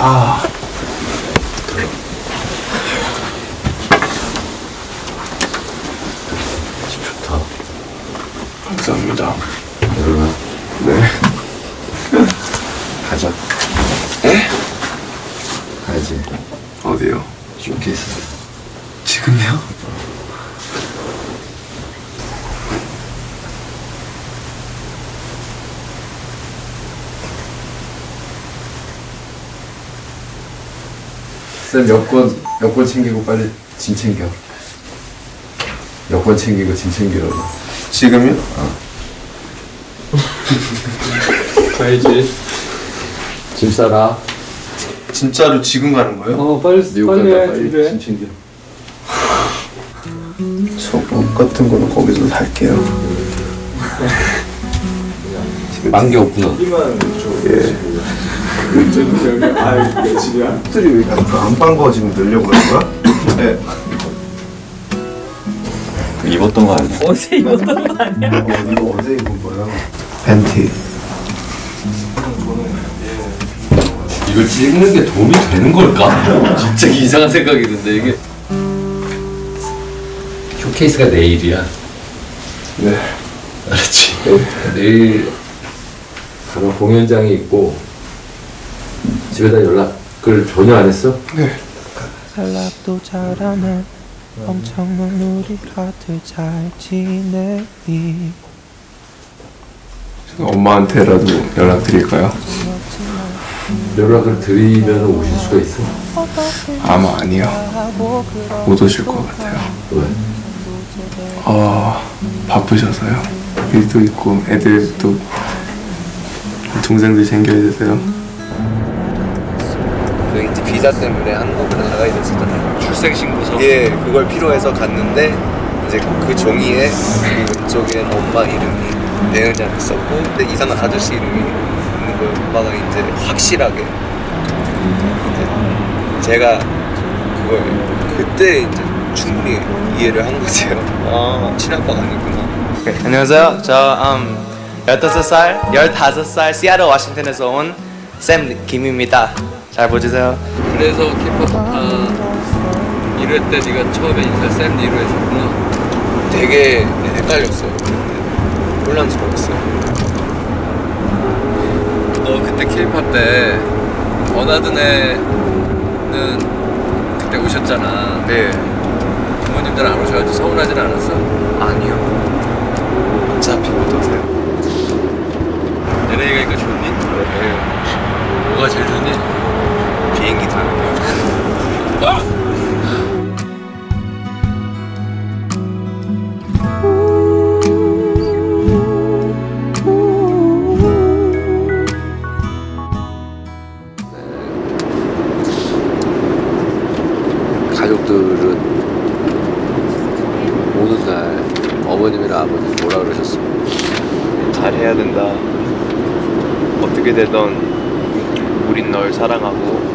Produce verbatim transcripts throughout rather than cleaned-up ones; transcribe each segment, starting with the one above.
아. 집 좋다. 감사합니다. 여러분. 네. 가자. 에? 가야지. 어디요? 쇼케이스. 지금요? 쌤 여권 여권 챙기고 빨리 짐 챙겨. 여권 챙기고 짐 챙기라고. 지금요? 어. 가야지. 짐 싸라. 진짜로 지금 가는 거예요? 어 빨리 미국 빨리 간다 해. 빨리. 준비해. 짐 챙겨. 속옷 같은 거는 거기서 살게요. 만개 없구나. 예. 아 집이야. 들이 왜 안빤 거 지금 넣으려고 그러는 거야? 네. 입었던 거 아니야? 어제 입었던 거 아니야? 어, 이거 어제 입은 거야. 팬티. 이걸 찍는 게 도움이 되는 걸까? 갑자기 이상한 생각이 드는데 이게 쇼케이스가 내일이야. 네. 알았지? 내일 가면 공연장이 있고 집에다 연락을 전혀 안 했어? 네. 연락도 잘하네 엄청난 우리 다들 잘 지내니 엄마한테라도 연락드릴까요? 연락을 드리면 오실 수가 있어? 아마 아니요. 못 오실 것 같아요. 왜? 아, 바쁘셔서요. 일도 있고 애들도 동생들 챙겨야 돼서요. 그 이제 비자 때문에 한국으로 나가야 됐었잖아요. 출생신고서. 예, 그걸 필요해서 갔는데 이제 그 종이에 그 왼쪽엔 엄마 이름이 내은이랑 있었고, 근데 이상한 아저씨 이름이 있는 걸 엄마가 이제 확실하게 이제 제가 그걸 그때 이제 충분히 이해를 한 거죠. 아, 친아빠가 아니구나. 네, 안녕하세요. 저 음, 열다섯 살, 열다섯 살 시애틀 워싱턴에서 온 샘 김입니다. 잘 보주세요. 그래서 K-팝스타 일 회 때 네가 처음에 인사 샘 리로 했었구나. 되게 헷갈렸어요. 혼란스러웠어요. 너 그때 K-팝 때 어나드네는 그때 오셨잖아. 네. 부모님들 안 오셔가지고 서운하진 않았어? 아니요. 어차피 못 오세요. 연예인 가니까 좋니? 네. 뭐가 제일 좋니? 비행기 타는 거. 아! 가족들은 오는 날 어머님이나 아버님 뭐라 그러셨어? 잘해야 된다. 어떻게 되던 우린 널 사랑하고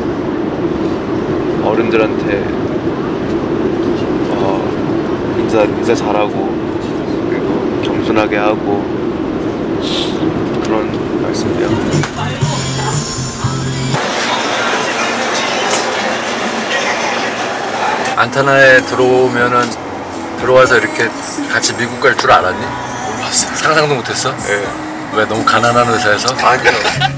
어른들한테 어, 인사 인사 잘하고 그리고 겸손하게 하고 그런 말씀이요. 안타나에 들어오면은 들어와서 이렇게 같이 미국 갈 줄 알았니? 몰랐어요. 상상도 못했어? 네. 왜 너무 가난한 회사에서? 아니요.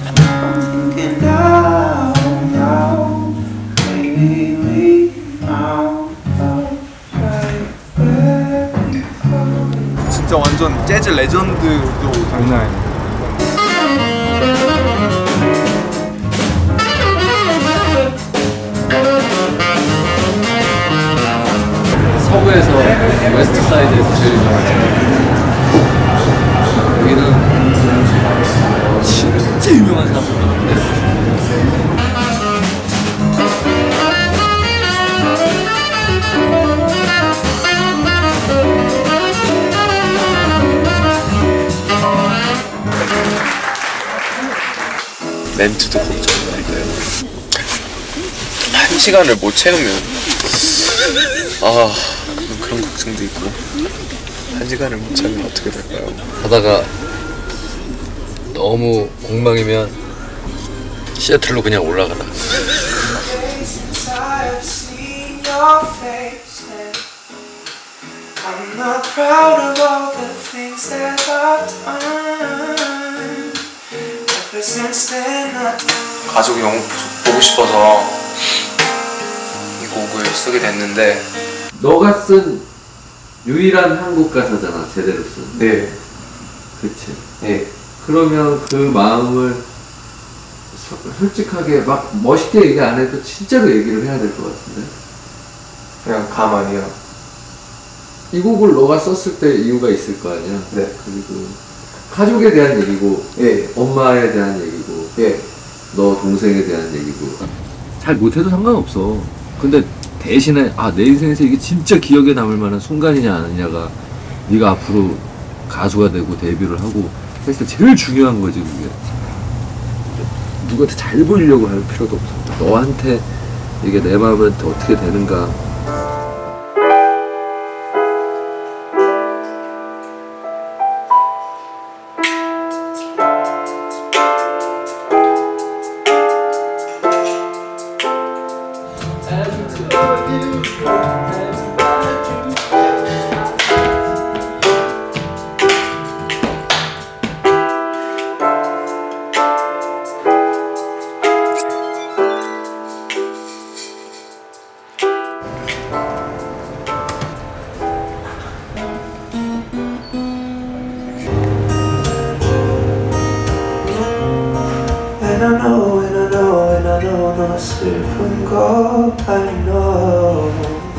진짜 완전 재즈 레전드도 장난 아니에요. 서부에서 웨스트 사이드에서 제일 유명하잖아. 여기는 진짜 유명한 사람들 많은데 멘트도 걱정인데 한 시간을 못 채우면 아 그런 걱정도 있고 한 시간을 못 채우면 어떻게 될까요? 하다가 너무 엉망이면 시애틀로 그냥 올라가라. I'm not proud of all the things that I've done. Ever since then, I... 가족이 너무 보고 싶어서 이 곡을 쓰게 됐는데. 너가 쓴 유일한 한국 가사잖아, 제대로 쓴. 네. 그치. 네. 그러면 그 마음을 소, 솔직하게 막 멋있게 얘기 안 해도 진짜로 얘기를 해야 될 것 같은데. 그냥 가만히요. 이 곡을 너가 썼을 때 이유가 있을 거 아니야? 네. 그리고 가족에 대한 얘기고, 예. 엄마에 대한 얘기고, 예. 너 동생에 대한 얘기고. 잘 못해도 상관없어. 근데 대신에 아, 내 인생에서 이게 진짜 기억에 남을 만한 순간이냐 아니냐가 네가 앞으로 가수가 되고 데뷔를 하고 했을 때 제일 중요한 거지 그게. 누구한테 잘 보이려고 할 필요도 없어. 너한테 이게 내 마음한테 어떻게 되는가. And I know, and I know, and I know 너 슬픈 거 I know.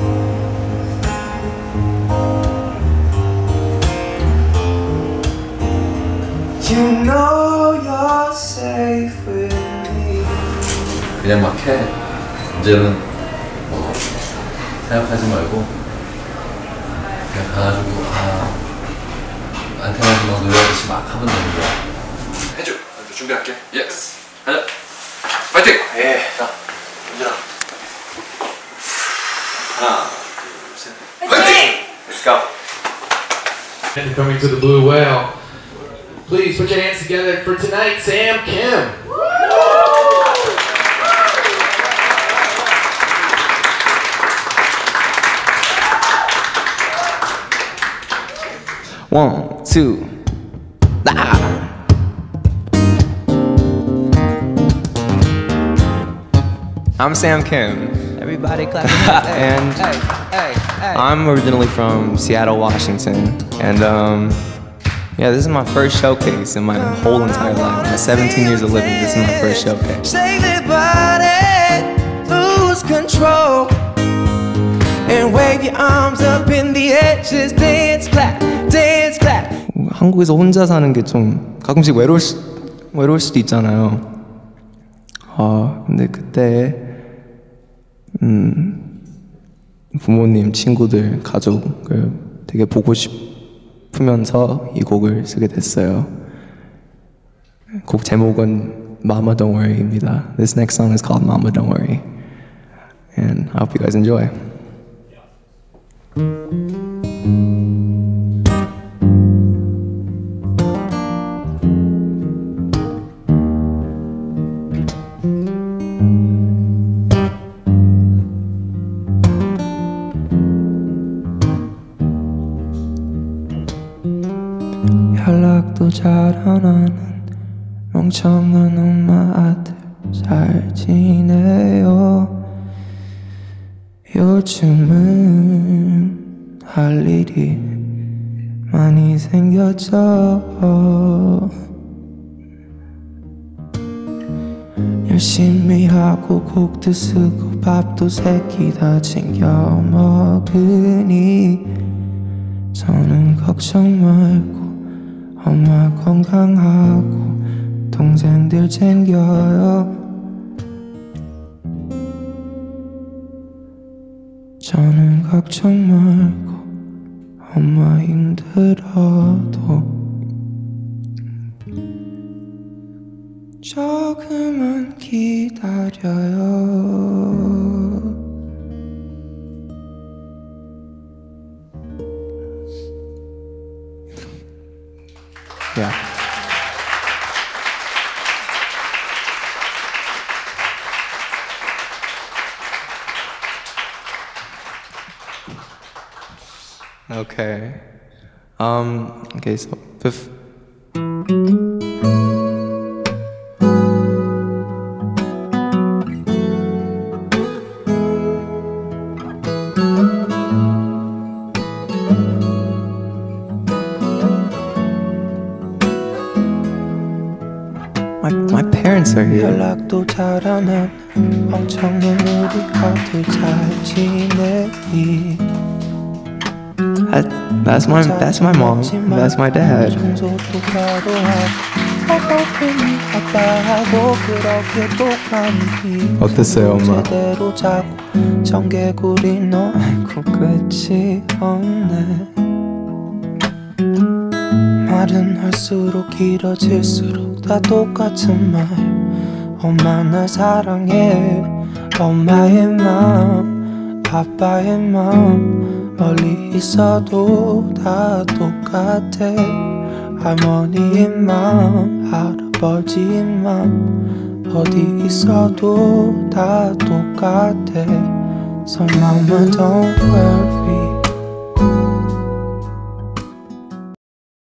You know you're safe with me. 그냥 막 해. 이제는 뭐 생각하지 말고 그냥 가가지고 아 안테나에서 막 노래하듯이 막 하면 되는 거야. 해줘. 준비할게. 예스. 가자. 파이팅. 예. 자, 은진아. 하나, 둘, 셋. 파이팅! Let's go. And coming to the Blue Whale. Please put your hands together for tonight, Sam Kim. One, two, ah. I'm Sam Kim. Everybody clap. And hey, hey, hey. I'm originally from Seattle, Washington. And um, yeah, this is my first showcase in my whole entire life. My seventeen years of living, this is my first showcase. Save your body, lose control, and wave your arms up in the air. Just dance, clap, dance, clap. 한국에서 혼자 사는 게 좀 가끔씩 외로울, 수, 외로울 수도 있잖아요. 아, 근데 그때 음, 부모님, 친구들, 가족을 되게 보고 싶으면서 이 곡을 쓰게 됐어요. 곡 제목은 Mama Don't Worry입니다. This next song is called Mama Don't Worry. And I hope you guys enjoy. 연락도 잘 안 하는 멍청한 엄마 아들 잘 지내요. 요즘은 할 일이 많이 생겼죠. 열심히 하고 곡도 쓰고 밥도 세끼 다 챙겨 먹으니 저는 걱정 말고 엄마 건강하고 동생들 챙겨요. 저는 걱정 말고 엄마 힘들어도 조금만 기다려요. Yeah. Okay. Um. Okay. So, bef- My my parents are here. 연락도 잘 안 하는 멍청한 우리 아들 잘 지내니? That, that's my that's my mom. That's my dad. 청소도 바로 하고 아빠하고 그렇게 똑같이 어땠어요, 엄마? 제대로 자고 청개구리 너 아이고 끝이 없네. 말은 할수록 길어질수록 다 똑같은 말. 엄마 날 사랑해. 엄마의 맘 아빠의 맘 멀리 있어도 다 똑같아. 할머니의 맘 할아버지의 맘 어디 있어도 다 똑같아. So mama don't worry